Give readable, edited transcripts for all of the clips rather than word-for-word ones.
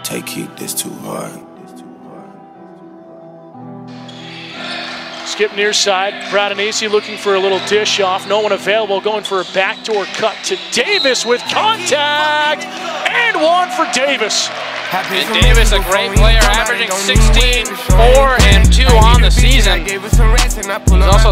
Take heat, this too hard. Skip near side. Pradonisi looking for a little dish off. No one available. Going for a backdoor cut to Davis with contact. And one for Davis. And Davis, a great player, averaging 16, 4, and 2 on the season. He's also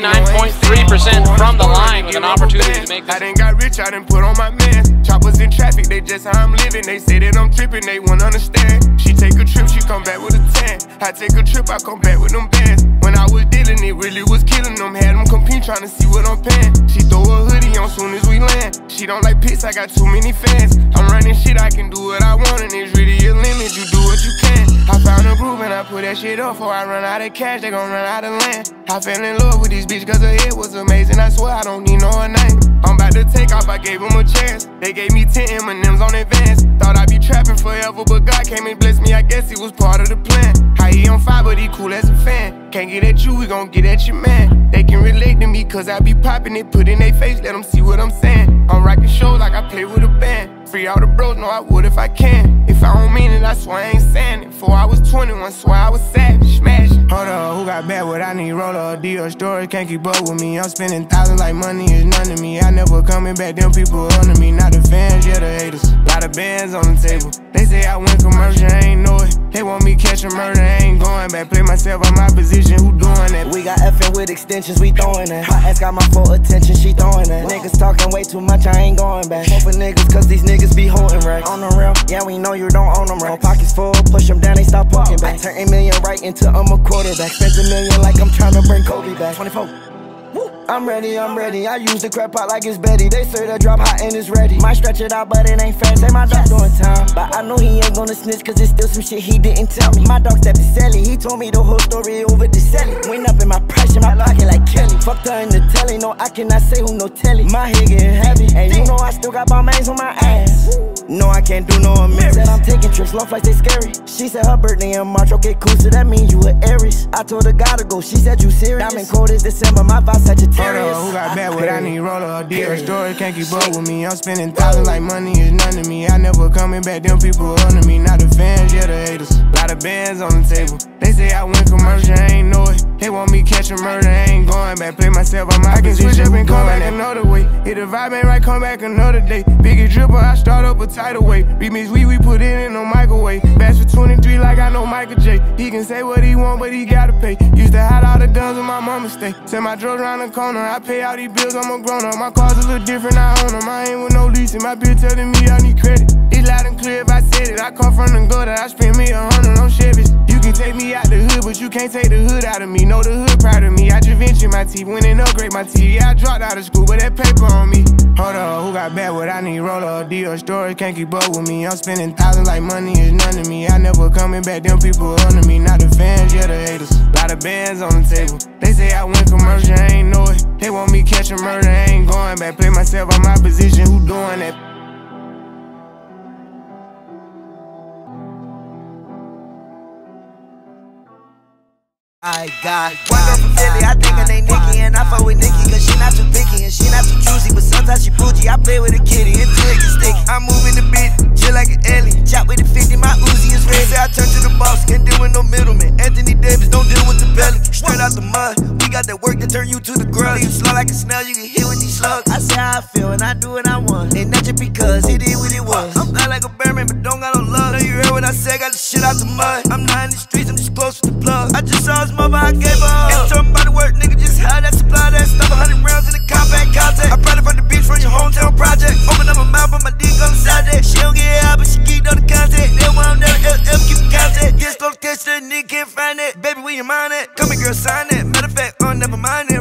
79.3% from the line with an opportunity to make this. I done got rich, I done put on my man. Choppers in traffic, they just how I'm living. They say that I'm tripping, they won't understand. She take a trip, she come back with a tan. I take a trip, I come back with them bands. When I was dealing, it really was killing them. Had them compete, trying to see what I'm paying. She throw a hoodie on soon as we land. She don't like piss, I got too many fans. I'm running shit, I can do what I want, and it's really a limit. You do what you can. I found a groove and I put that shit up. Before I run out of cash, they gon' run out of land. I fell in love with this bitch cause her head was amazing. I swear I don't need no her name. I'm about to take off, I gave them a chance. They gave me 10 M&Ms on advance. Thought I'd be trapping forever, but God came and blessed me. I guess he was part of the plan. How he on fire, but he cool as a fan. Can't get at you, we gon' get at your man. They can relate to me cause I be popping it. Put in their face, let them see what I'm saying. I'm rocking shows like I play with a band. Free all the bros, know I would if I can. If I don't mean it, I swear I ain't saying it. Before I was 21, swear I was savage, smashing. Hold up, who got bad? What I need? Roller or deal story, can't keep up with me. I'm spending thousands like money is none to me. I never coming back, them people under me. Not the fans, yeah, the haters. Lot of bands on the table. They say I went commercial, I ain't know it. They want me catching murder, I ain't going back. Play myself on my position, who doing that? We got effing with extensions, we throwing that. My ass got my full attention, she throwing that. Niggas talking way too much, I ain't going back. Hope for niggas, cause these niggas be holding racks. On the real, yeah, we know you don't own them right. Pockets full, push them down, they stop walking back. Turn $8 million right into I'm a quarterback. Spent $1 million like I'm trying to bring Kobe back. 24. I'm ready, I use the crap out like it's Betty. They say that drop hot and it's ready. Might stretch it out, but it ain't fast. Say my dog doing time, but I know he ain't gonna snitch, cause it's still some shit he didn't tell me. My dog stepped to Sally, he told me the whole story over the celly. Went up in my price, in my pocket like Kelly. Fucked her in the telly, no, I cannot say who no telly. My head getting heavy, and you know I still got Balmains on my ass. No, I can't do no amends. Said I'm taking trips, long flights, they scary. She said her birthday in March, okay cool, so that means you a Aries. I told her gotta go, she said you serious. I'm in cold as December, my vibe Sagittarius. Who got bad? What I need? Roller or deal story, can't keep up with me. I'm spending thousands like money is none to me. I never coming back, them people under me. Not the fans, yeah, the haters. Lot of bands on the table. They say I went commercial, I ain't know it. They want me catching murder, I ain't going back. Play myself on my position, switch up and come back another way. If the vibe ain't right, come back another day. Biggest dripper, I start up a tidal way. Remix we put it in no microwave. Bash for 23 like I know Michael J. He can say what he want, but he gotta pay. Used to hide all the guns when my mama stay. Send my drugs around the corner, I pay all these bills, I'm a grown up. My car's a little different, I own them. I ain't with no leasing, my bitch telling me I need credit. It's loud and clear if I said it. I come from the gutter, I spend me 100 on Chevys. You can take me out the hood, but you can't take the hood out of me. Know the hood proud of me. I just ventured my teeth, went and upgrade my teeth. Yeah, I dropped out of school, but that paper on me. Hold up, who got bad? What I need? Roller or deal story, can't keep up with me. I'm spending thousands like money is none to me. I never coming back, them people under me. Not the fans, yeah, the haters. Lot of bands on the table. They say I went commercial, I ain't know it. They want me catching murder, I ain't going back. Play myself on my position, who doing that? I got one girl from Philly, I think her name Nikki, and I fuck with Nikki cause she not too picky and she not too choosy, but sometimes she bougie. I play with a kitty until it gets sticky. I'm moving the beat, chill like an Ellie. Chop with the 50, my Uzi is ready. Say I turn to the boss, can't deal with no middleman. Anthony Davis, don't deal with the Pelicans. Straight out the mud, we got that work to turn you to the grub. You slow like a snail, you get hit with these slugs. I say how I feel and I do what I want, and not just because it is what it was. I'm fly like a Birdman, but don't got no love. Know you heard what I said, got the shit out the mud. I'm not in the streets, I'm just close with the plug. I just saw his mother, I gave her up. Ain't talking about the work, nigga, just had that supply that stuff. 100 rounds in the compact contact. I brought it from the beach from your hometown project. Open up my mouth, but my dick on the side that. She don't get out, but she keep on the contact. They want them, keep the contact. Get slow, catch the nigga, can't find it. Baby, where your mind at? Come here, girl, sign it. Matter of fact, never mind it.